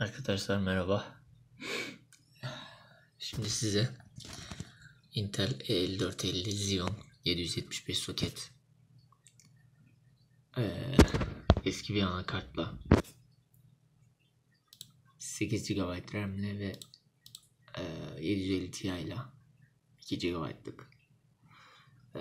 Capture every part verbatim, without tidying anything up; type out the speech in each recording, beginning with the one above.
Arkadaşlar merhaba. Şimdi size Intel E elli dört elli Xeon yedi yüz yetmiş beş soket ee, eski bir anakartla sekiz gigabayt RAM'le ve e, yedi yüz elli Ti ile iki gigabayt'lık e,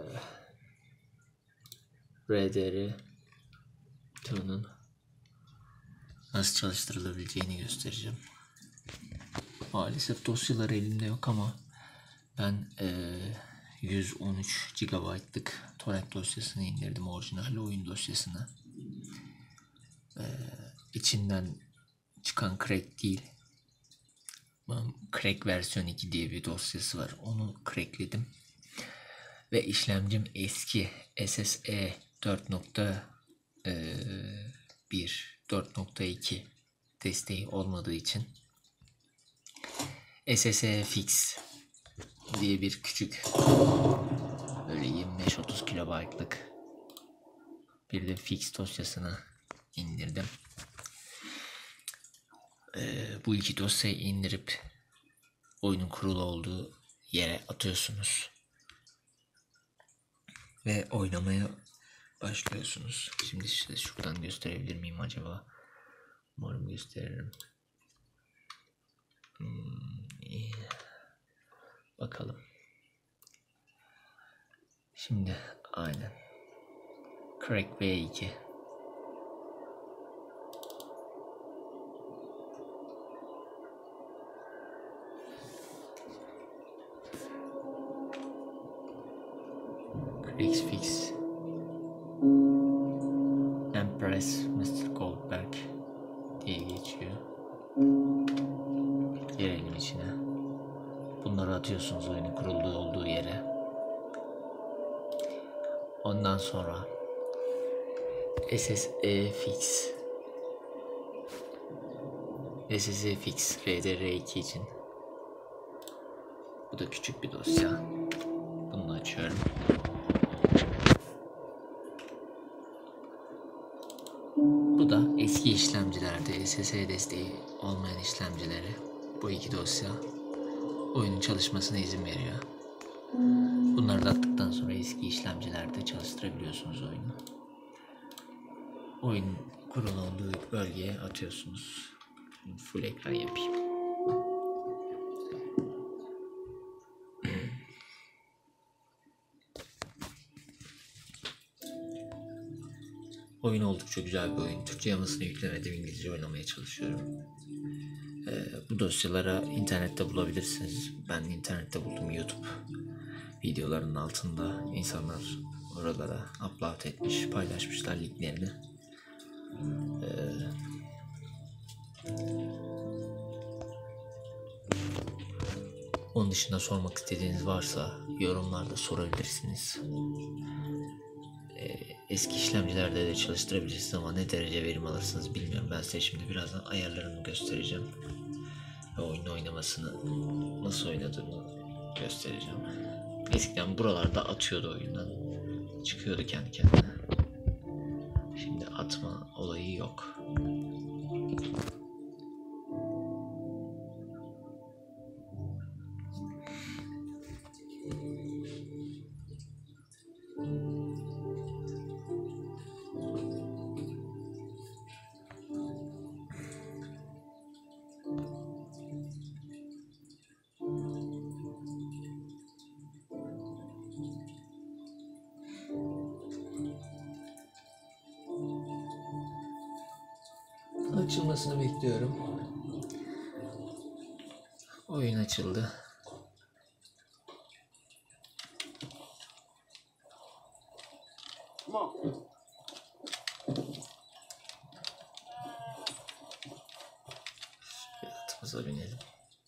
R D R tığının nasıl çalıştırılabileceğini göstereceğim. Maalesef dosyalar elimde yok ama ben e, yüz on üç gigabayt'lık torrent dosyasını indirdim, orijinal oyun dosyasını. E, içinden çıkan crack değil, crack versiyon iki diye bir dosyası var. Onu crackledim ve işlemcim eski S S E dört nokta bir dört nokta iki desteği olmadığı için S S E Fix diye bir küçük böyle yirmi beş otuz kilobaytlık bir de fix dosyasını indirdim. Ee, bu iki dosyayı indirip oyunun kurulu olduğu yere atıyorsunuz ve oynamaya başlıyorsunuz. Şimdi size şuradan gösterebilir miyim acaba? Umarım gösteririm. Hmm, iyi. Bakalım. Şimdi aynen. Crack V iki. Cracks Fix. Empress mister Goldberg diye geçiyor. Girelim içine. Bunları atıyorsunuz oyunun kurulduğu olduğu yere. Ondan sonra S S E Fix S S E Fix R D R iki için. Bu da küçük bir dosya. Bunu açıyorum. Bu da eski işlemcilerde S S E desteği olmayan işlemcileri. Bu iki dosya oyunun çalışmasına izin veriyor. Bunları da attıktan sonra eski işlemcilerde çalıştırabiliyorsunuz oyunu. Oyun kurulu olduğu bölgeye atıyorsunuz. Şimdi full ekran yapayım. Oyun oldukça güzel bir oyun. Türkçe yamasını yüklemedim, İngilizce oynamaya çalışıyorum. Ee, bu dosyalara internette bulabilirsiniz. Ben internette buldum, YouTube videolarının altında insanlar oralara upload etmiş, paylaşmışlar linklerini. Ee, onun dışında sormak istediğiniz varsa yorumlarda sorabilirsiniz. Ee, eski işlemcilerde de çalıştırabilirsiniz ama ne derece verim alırsınız bilmiyorum. Ben size şimdi birazdan ayarlarını göstereceğim ve oyunu oynamasını, nasıl oynadığını göstereceğim. Eskiden buralarda atıyordu oyundan, çıkıyordu kendi kendine. Şimdi atma olayı yok. Açılmasını bekliyorum. Oyun açıldı. Atımıza binelim.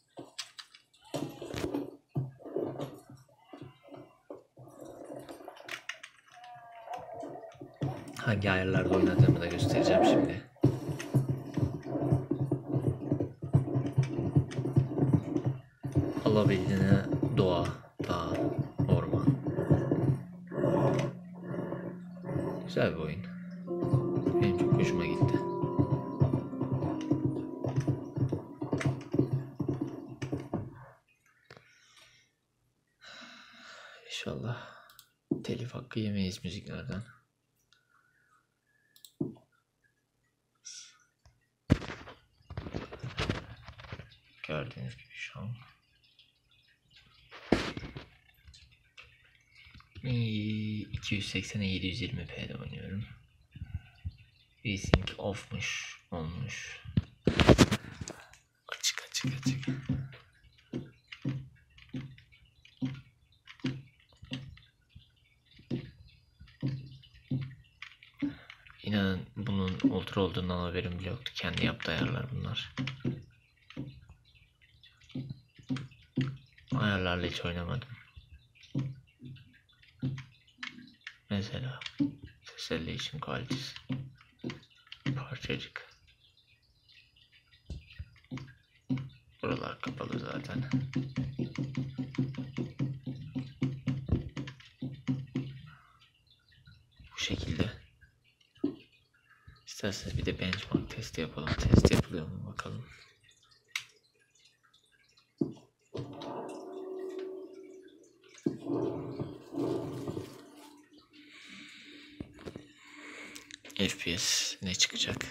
Hangi ayarlarda oynadığımı da göstereceğim şimdi. Alabildiğine doğa, dağ, orman. Güzel bir oyun. Benim çok hoşuma gitti. İnşallah telif hakkı yemeyiz müziklerden. Gördüğünüz gibi şu an iki yüz seksene yedi yüz yirmi p'de oynuyorum. VSync off'muş, olmuş. Açık açık açık. İnanın bunun ultra olduğundan haberim bile yoktu. Kendi yaptığı ayarlar bunlar. Ayarlarla hiç oynamadım. Mesela ses elevation kalitesi. Parçacık. Buralar kapalı zaten. Bu şekilde. İsterseniz bir de benchmark testi yapalım. Test yapılıyor mu bakalım. F P S ne çıkacak?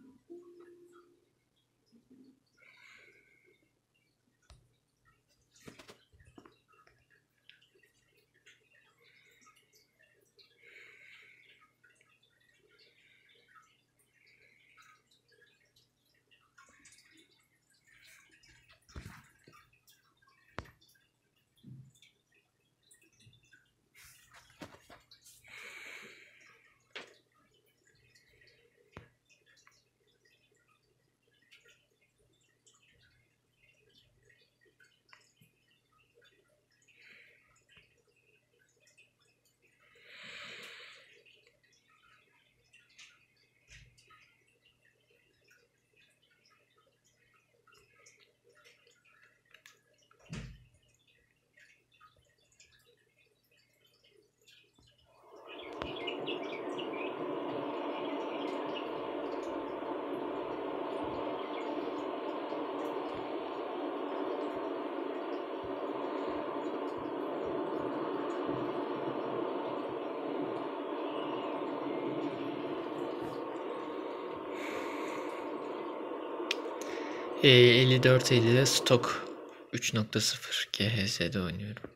E, elli dört ellide stok üç nokta sıfır G H S'de oynuyorum.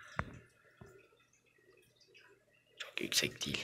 Çok yüksek değil.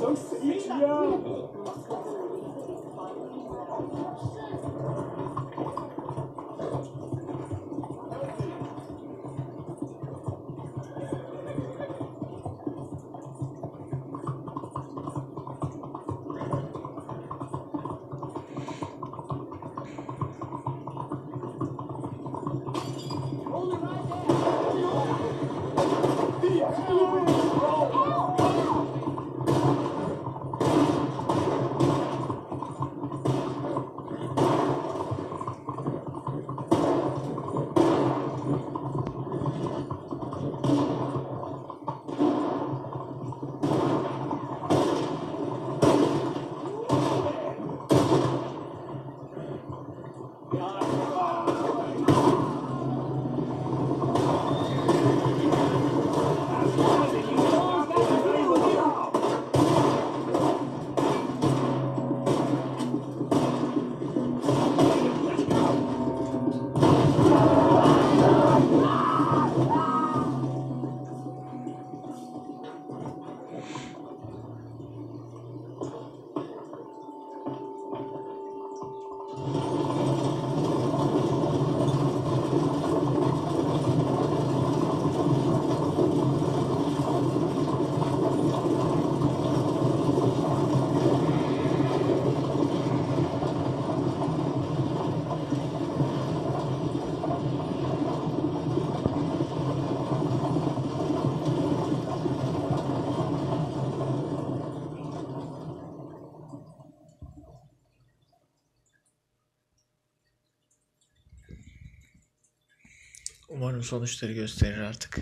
Umarım sonuçları gösterir artık.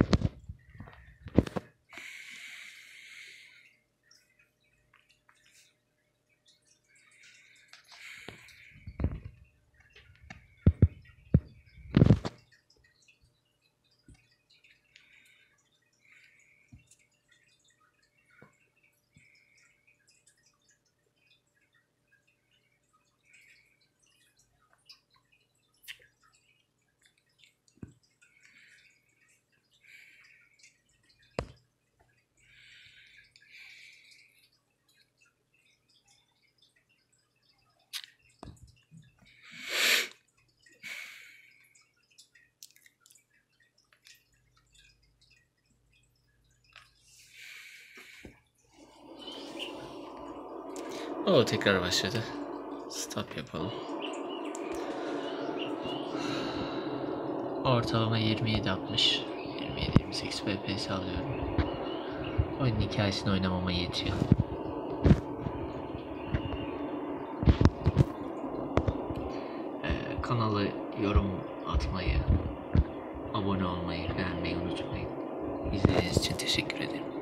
O tekrar başladı. Stop yapalım. Ortalama yirmi yedi altmış. yirmi yedi yirmi sekiz F P S alıyorum. Oyunun hikayesini oynamama yetiyor. Ee, kanalı yorum atmayı, abone olmayı, beğenmeyi unutmayın. İzlediğiniz için teşekkür ederim.